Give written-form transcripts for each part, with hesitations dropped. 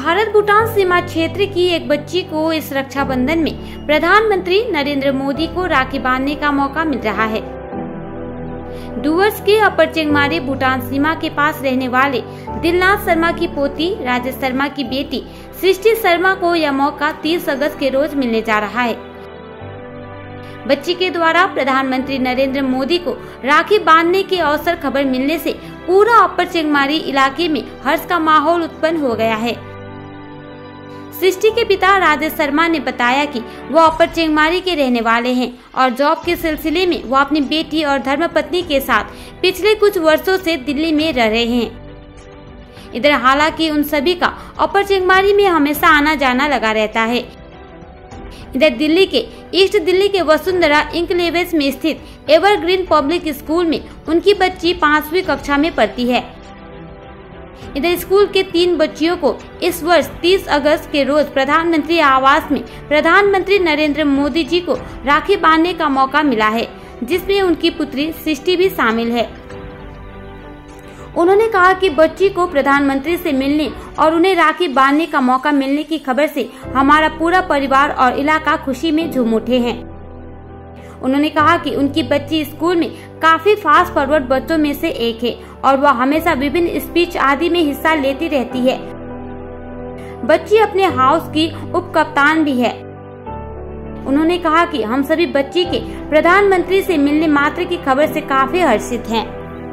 भारत भूटान सीमा क्षेत्र की एक बच्ची को इस रक्षाबंधन में प्रधानमंत्री नरेंद्र मोदी को राखी बांधने का मौका मिल रहा है। डुवर्स के अपर चेंगमारी भूटान सीमा के पास रहने वाले दिलनाथ शर्मा की पोती राजेश शर्मा की बेटी सृष्टि शर्मा को यह मौका 30 अगस्त के रोज मिलने जा रहा है। बच्ची के द्वारा प्रधानमंत्री नरेंद्र मोदी को राखी बांधने के अवसर खबर मिलने से पूरा अपर चेंगमारी इलाके में हर्ष का माहौल उत्पन्न हो गया है। सृष्टि के पिता राजेश शर्मा ने बताया कि वो अपर चेंगमारी के रहने वाले हैं और जॉब के सिलसिले में वो अपनी बेटी और धर्मपत्नी के साथ पिछले कुछ वर्षों से दिल्ली में रह रहे हैं। इधर हालांकि उन सभी का अपर चेंगमारी में हमेशा आना जाना लगा रहता है। इधर दिल्ली के ईस्ट दिल्ली के वसुंधरा इंक्लेव्स में स्थित एवरग्रीन पब्लिक स्कूल में उनकी बच्ची 5वीं कक्षा में पढ़ती है। इधर स्कूल के 3 बच्चियों को इस वर्ष 30 अगस्त के रोज प्रधानमंत्री आवास में प्रधानमंत्री नरेंद्र मोदी जी को राखी बांधने का मौका मिला है, जिसमें उनकी पुत्री सृष्टि भी शामिल है। उन्होंने कहा कि बच्ची को प्रधानमंत्री से मिलने और उन्हें राखी बांधने का मौका मिलने की खबर से हमारा पूरा परिवार और इलाका खुशी में झूम उठे हैं। उन्होंने कहा कि उनकी बच्ची स्कूल में काफी फास्ट फॉरवर्ड बच्चों में से एक है और वह हमेशा विभिन्न स्पीच आदि में हिस्सा लेती रहती है। बच्ची अपने हाउस की उप कप्तान भी है। उन्होंने कहा कि हम सभी बच्ची के प्रधानमंत्री से मिलने मात्र की खबर से काफी हर्षित हैं।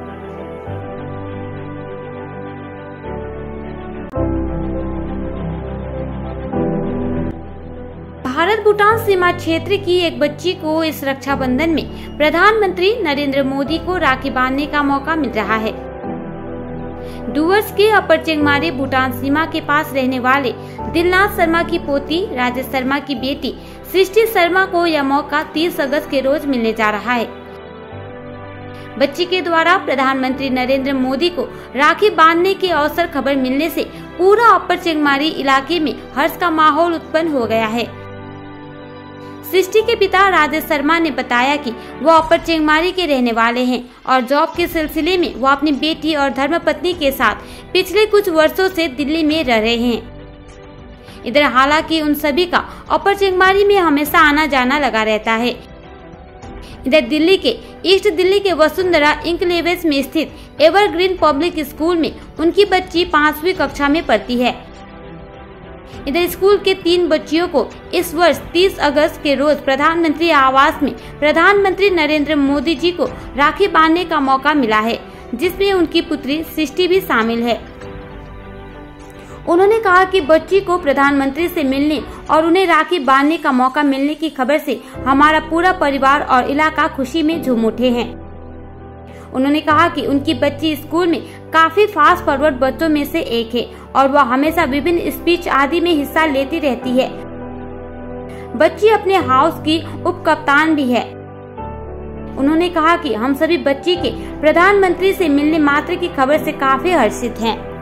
भारत भूटान सीमा क्षेत्र की एक बच्ची को इस रक्षाबंधन में प्रधानमंत्री नरेंद्र मोदी को राखी बांधने का मौका मिल रहा है। डुवर्स के अपर चेंगमारी भूटान सीमा के पास रहने वाले दिलनाथ शर्मा की पोती राजेश शर्मा की बेटी सृष्टि शर्मा को यह मौका 30 अगस्त के रोज मिलने जा रहा है। बच्ची के द्वारा प्रधानमंत्री नरेंद्र मोदी को राखी बांधने के अवसर खबर मिलने से पूरा अपर चेंगमारी इलाके में हर्ष का माहौल उत्पन्न हो गया है। सृष्टि के पिता राजेश शर्मा ने बताया कि वो अपर चेंगमारी के रहने वाले हैं और जॉब के सिलसिले में वो अपनी बेटी और धर्मपत्नी के साथ पिछले कुछ वर्षों से दिल्ली में रह रहे हैं। इधर हालांकि उन सभी का अपर चेंगमारी में हमेशा आना जाना लगा रहता है। इधर दिल्ली के ईस्ट दिल्ली के वसुंधरा इंक्लेव्स में स्थित एवरग्रीन पब्लिक स्कूल में उनकी बच्ची 5वीं कक्षा में पढ़ती है। इधर स्कूल के 3 बच्चियों को इस वर्ष 30 अगस्त के रोज प्रधानमंत्री आवास में प्रधानमंत्री नरेंद्र मोदी जी को राखी बांधने का मौका मिला है, जिसमें उनकी पुत्री सृष्टि भी शामिल है। उन्होंने कहा कि बच्ची को प्रधानमंत्री से मिलने और उन्हें राखी बांधने का मौका मिलने की खबर से हमारा पूरा परिवार और इलाका खुशी में झूम उठे हैं। उन्होंने कहा कि उनकी बच्ची स्कूल में काफी फास्ट फॉरवर्ड बच्चों में से एक है और वह हमेशा विभिन्न स्पीच आदि में हिस्सा लेती रहती है। बच्ची अपने हाउस की उप कप्तान भी है। उन्होंने कहा कि हम सभी बच्ची के प्रधानमंत्री से मिलने मात्र की खबर से काफी हर्षित हैं।